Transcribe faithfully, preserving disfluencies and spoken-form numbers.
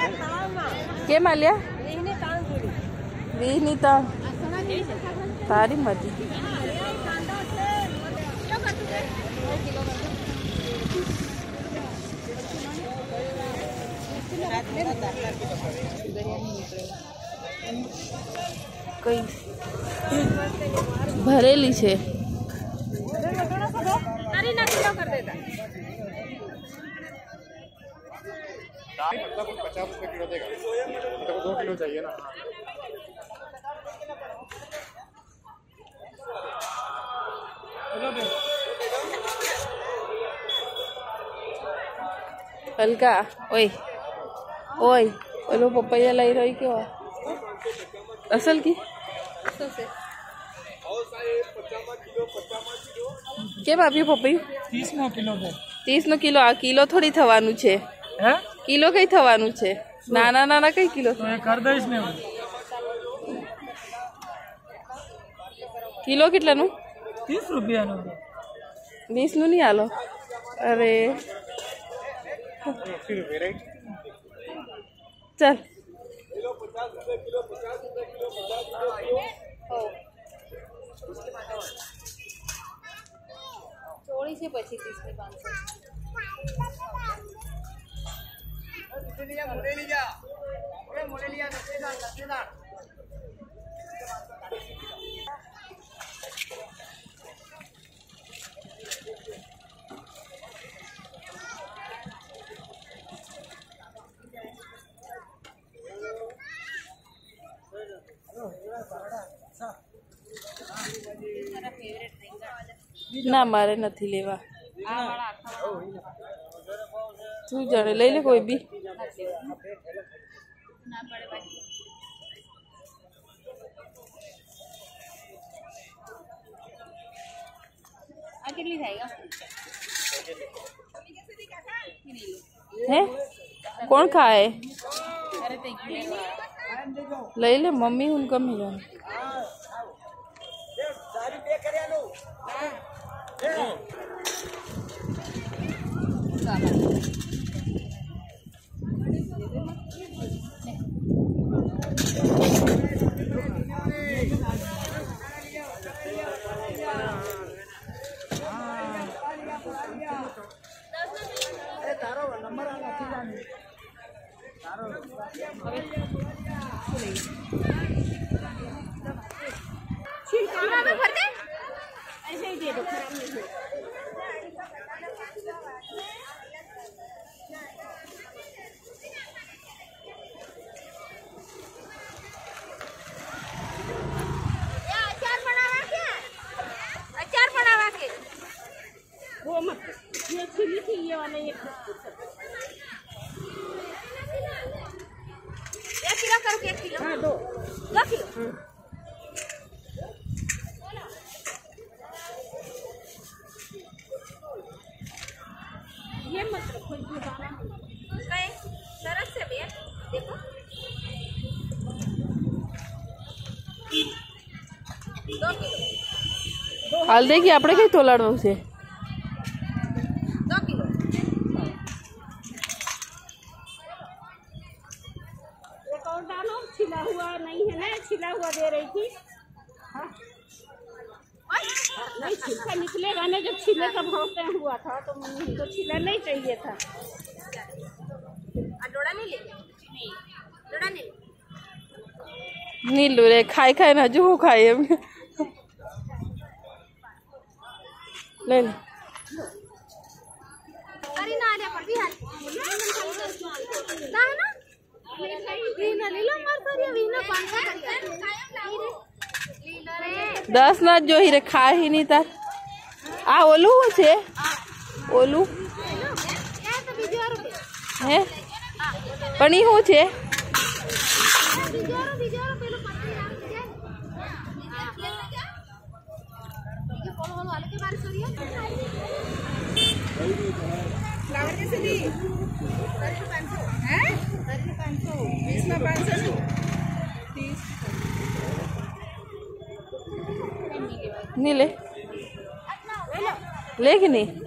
के मालिया विनीता तारी मती कई भरेली छे पचास रुपए किलो देगा तो दो किलो चाहिए ना। हल्का ओए ओए ओलो पपैया लाई रही क्यों असल की केम आप्યું પપૈયું तीस નો किलो दे तीस નો કિલો આ કિલો થોડી થવાનું છે હે કિલો કઈ થવાનું છે નાના નાના કઈ કિલો તો એ કર દઈશ ને કિલો કેટલાનું तीस રૂપિયાનું बीस નું નહીં આલો અરે फिर वेराइटी चल किलो पचास रुपए किलो पचास रुपए किलो पचास ચોળી છે પછી ત્રીસ ની પાંચસો ना मारे नहीं लेवा तू जाने ले ले कोई भी है कौन खाए ले ले मम्मी उनका मिला ऐसे ही दे दो खराब नहीं हो अचार बनावा क्या अचार बनावा के वो मत ये छिली थी ये वाला एक एक किलो करके एक किलो हाँ दो दो किलो ये मत रखो कहीं सरस से भी देखो दो किलो हल्दी की આપણે કઈ તોલાડવું છે दो किलो एक और डालो छिला हुआ नहीं है ना छिला हुआ दे रही थी हाँ नहीं छिलका निकलेगा ना जब छिले का भाव तय हुआ था तो तो छिला नहीं चाहिए था डोड़ा नहीं ले डोड़ा नहीं नीलू रे खाए खाए ना जो खाए ले ले अरे ना आने पर भी हाल ना ना वीना ले लो मार करिए वीना पांच दस ना जो ही रे खा ही नहीं तार आ ओलू छे ओलू है पनी हो छे नहीं ले ले कि नहीं